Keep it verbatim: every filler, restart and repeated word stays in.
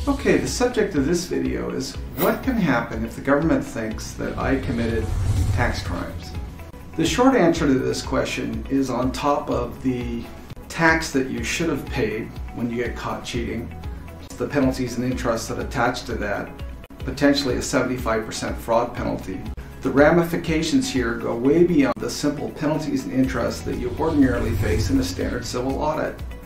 Okay, the subject of this video is what can happen if the government thinks that I committed tax crimes? The short answer to this question is on top of the tax that you should have paid when you get caught cheating, the penalties and interest that attach to that, potentially a seventy-five percent fraud penalty. The ramifications here go way beyond the simple penalties and interest that you ordinarily face in a standard civil audit.